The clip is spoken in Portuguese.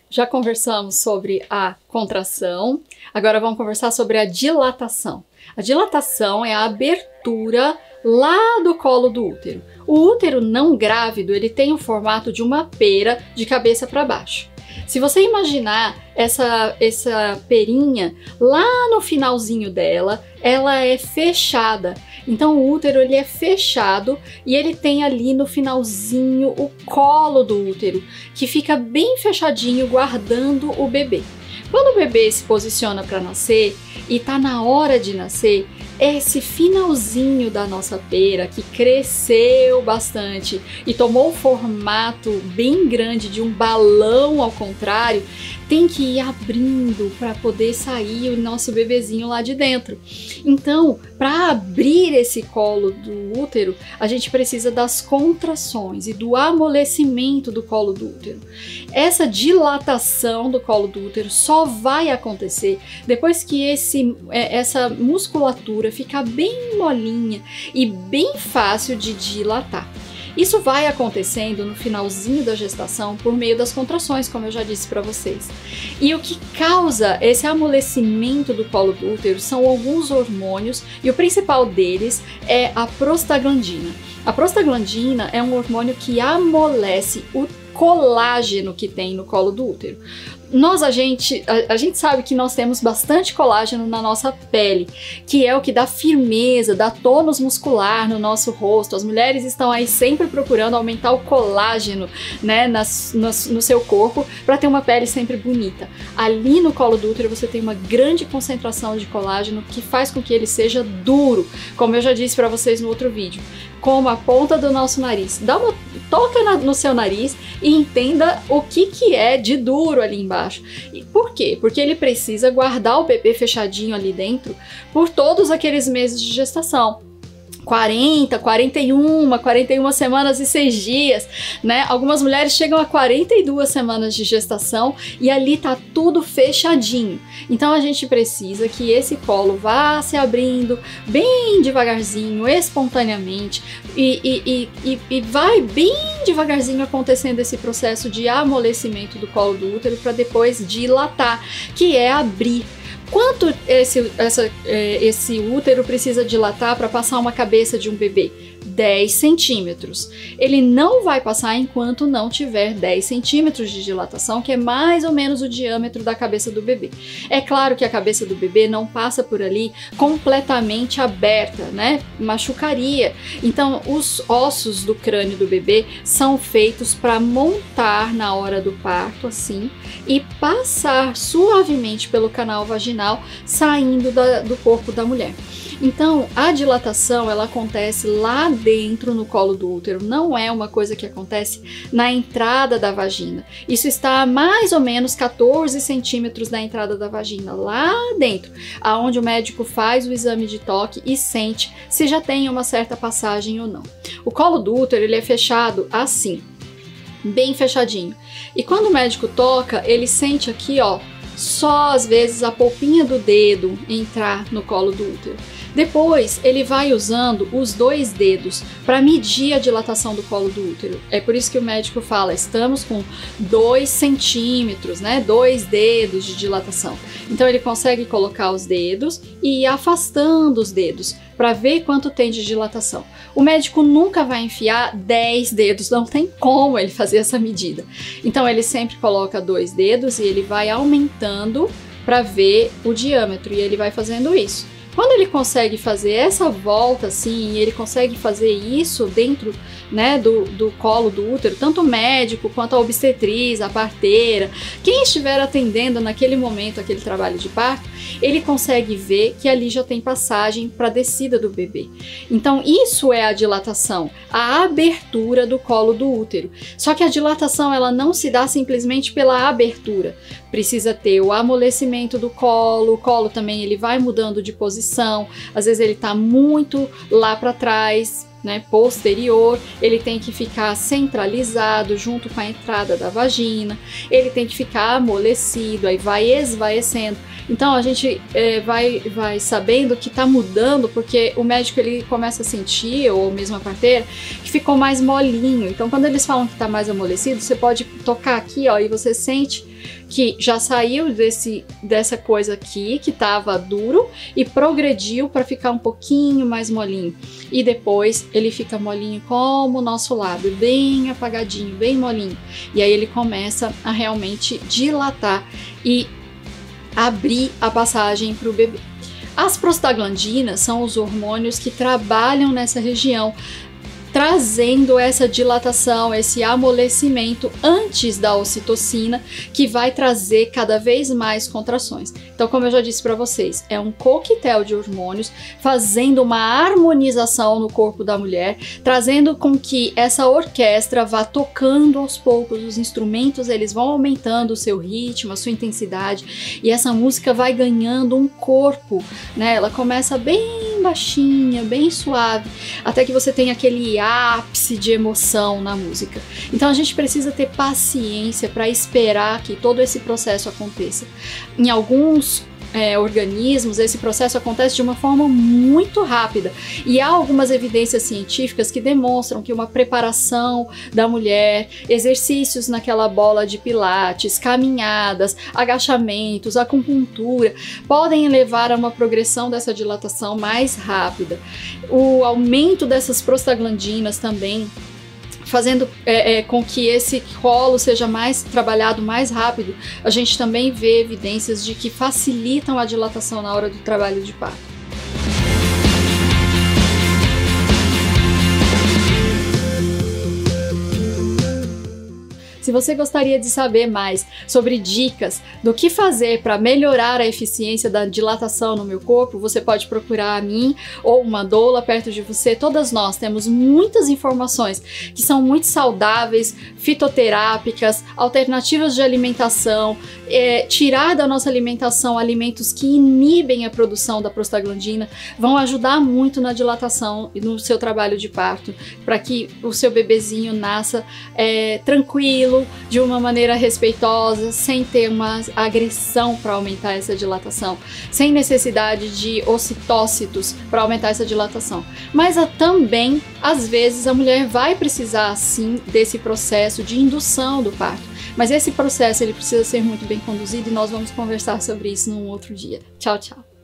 Já conversamos sobre a contração, agora vamos conversar sobre a dilatação. A dilatação é a abertura lá do colo do útero. O útero não grávido, ele tem o formato de uma pera de cabeça para baixo. Se você imaginar essa perinha, lá no finalzinho dela, ela é fechada. Então o útero ele é fechado e ele tem ali no finalzinho o colo do útero, que fica bem fechadinho, guardando o bebê. Quando o bebê se posiciona para nascer e tá na hora de nascer, esse finalzinho da nossa pera que cresceu bastante e tomou o formato bem grande de um balão ao contrário, tem que ir abrindo para poder sair o nosso bebezinho lá de dentro. Então, para abrir esse colo do útero, a gente precisa das contrações e do amolecimento do colo do útero. Essa dilatação do colo do útero só vai acontecer depois que essa musculatura ficar bem molinha e bem fácil de dilatar. Isso vai acontecendo no finalzinho da gestação por meio das contrações, como eu já disse para vocês. E o que causa esse amolecimento do colo do útero são alguns hormônios, e o principal deles é a prostaglandina. A prostaglandina é um hormônio que amolece o colágeno que tem no colo do útero. A gente sabe que nós temos bastante colágeno na nossa pele, que é o que dá firmeza, dá tônus muscular no nosso rosto. As mulheres estão aí sempre procurando aumentar o colágeno, né, no seu corpo, para ter uma pele sempre bonita. Ali no colo do útero você tem uma grande concentração de colágeno que faz com que ele seja duro, como eu já disse para vocês no outro vídeo, como a ponta do nosso nariz. Toca no seu nariz e entenda o que é de duro ali embaixo. E por quê? Porque ele precisa guardar o bebê fechadinho ali dentro por todos aqueles meses de gestação. 40, 41 semanas e 6 dias, né? Algumas mulheres chegam a 42 semanas de gestação e ali tá tudo fechadinho. Então a gente precisa que esse colo vá se abrindo bem devagarzinho, espontaneamente, e vai bem devagarzinho acontecendo esse processo de amolecimento do colo do útero para depois dilatar, que é abrir. Quanto esse útero precisa dilatar para passar uma cabeça de um bebê? 10 centímetros. Ele não vai passar enquanto não tiver 10 centímetros de dilatação, que é mais ou menos o diâmetro da cabeça do bebê. É claro que a cabeça do bebê não passa por ali completamente aberta, né? Machucaria. Então, os ossos do crânio do bebê são feitos para montar na hora do parto, assim, e passar suavemente pelo canal vaginal, saindo do corpo da mulher. Então, a dilatação, ela acontece lá dentro no colo do útero, não é uma coisa que acontece na entrada da vagina. Isso está a mais ou menos 14 centímetros da entrada da vagina, lá dentro, aonde o médico faz o exame de toque e sente se já tem uma certa passagem ou não. O colo do útero, ele é fechado assim, bem fechadinho. E quando o médico toca, ele sente aqui, ó, só às vezes a polpinha do dedo entrar no colo do útero. Depois ele vai usando os 2 dedos para medir a dilatação do colo do útero. É por isso que o médico fala, estamos com 2 centímetros, né? 2 dedos de dilatação. Então ele consegue colocar os dedos e ir afastando os dedos para ver quanto tem de dilatação. O médico nunca vai enfiar 10 dedos, não tem como ele fazer essa medida. Então ele sempre coloca 2 dedos e ele vai aumentando para ver o diâmetro, e ele vai fazendo isso. Quando ele consegue fazer essa volta assim, e ele consegue fazer isso dentro, né, do colo do útero, tanto o médico quanto a obstetriz, a parteira, quem estiver atendendo naquele momento aquele trabalho de parto, ele consegue ver que ali já tem passagem para a descida do bebê. Então isso é a dilatação, a abertura do colo do útero. Só que a dilatação, ela não se dá simplesmente pela abertura. Precisa ter o amolecimento do colo, o colo também ele vai mudando de posição, às vezes ele está muito lá para trás, né, posterior, ele tem que ficar centralizado junto com a entrada da vagina, ele tem que ficar amolecido, aí vai esvaecendo. Então a gente vai sabendo que está mudando, porque o médico ele começa a sentir, ou mesmo a parteira, que ficou mais molinho. Então quando eles falam que está mais amolecido, você pode tocar aqui, ó, e você sente que já saiu dessa coisa aqui, que estava duro, e progrediu para ficar um pouquinho mais molinho. E depois ele fica molinho como o nosso lábio, bem apagadinho, bem molinho. E aí ele começa a realmente dilatar e abrir a passagem para o bebê. As prostaglandinas são os hormônios que trabalham nessa região, trazendo essa dilatação, esse amolecimento antes da ocitocina, que vai trazer cada vez mais contrações. Então, como eu já disse para vocês, é um coquetel de hormônios fazendo uma harmonização no corpo da mulher, trazendo com que essa orquestra vá tocando aos poucos, os instrumentos eles vão aumentando o seu ritmo, a sua intensidade, e essa música vai ganhando um corpo, né? Ela começa bem baixinha, bem suave, até que você tem aquele ápice de emoção na música. Então a gente precisa ter paciência para esperar que todo esse processo aconteça. Em alguns organismos, esse processo acontece de uma forma muito rápida, e há algumas evidências científicas que demonstram que uma preparação da mulher, exercícios naquela bola de pilates, caminhadas, agachamentos, acupuntura, podem levar a uma progressão dessa dilatação mais rápida. O aumento dessas prostaglandinas também, fazendo com que esse colo seja mais trabalhado mais rápido, a gente também vê evidências de que facilitam a dilatação na hora do trabalho de parto. Se você gostaria de saber mais sobre dicas do que fazer para melhorar a eficiência da dilatação no meu corpo, você pode procurar a mim ou uma doula perto de você. Todas nós temos muitas informações que são muito saudáveis, fitoterápicas, alternativas de alimentação, tirar da nossa alimentação alimentos que inibem a produção da prostaglandina, vão ajudar muito na dilatação e no seu trabalho de parto, para que o seu bebezinho nasça tranquilo, de uma maneira respeitosa, sem ter uma agressão para aumentar essa dilatação, sem necessidade de ocitócitos para aumentar essa dilatação. Mas também, às vezes, a mulher vai precisar, sim, desse processo de indução do parto. Mas esse processo ele precisa ser muito bem conduzido, e nós vamos conversar sobre isso num outro dia. Tchau, tchau!